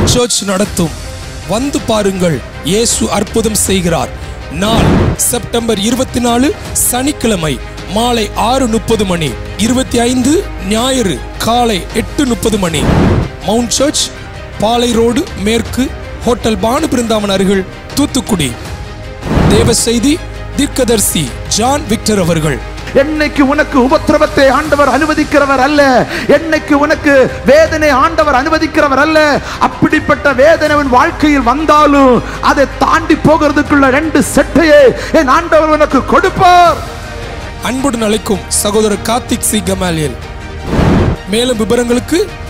Search நடத்தும். வந்து பாருங்கள், இயேசு அற்புதம் செய்கிறார். நாள் செப்டம்பர் 24 சனிக்கிழமை மாலை 6:30 மணி, 25 ஞாயிறு காலை 8:30 மணி. மவுண்ட் சர்ச், பாலை ரோடு மேற்கு, ஹோட்டல் பானு பிருந்தாவன் அருகில், தூத்துக்குடி. தேவ செய்தி தீர்க்கதரிசி ஜான் விக்டர் அவர்கள். என்னைக்கு உனக்கு உபத்திரவத்தை ஆண்டவர் அனுமதிக்கிறவர் அல்ல, என்னைக்கு உனக்கு வேதனை ஆண்டவர் அனுமதிக்கிறவர் அல்ல. அப்படிப்பட்ட வேதனை உன் வாழ்க்கையில் வந்தாலும் அதை தாண்டி போகிறதுக்குள்ள 2 செட்டையை என் ஆண்டவர் உனக்கு கொடுப்பார். அன்புடன் அழைக்கும் சகோதரர் கார்த்திக் சி கமாலியல். மேலும் விவரங்களுக்கு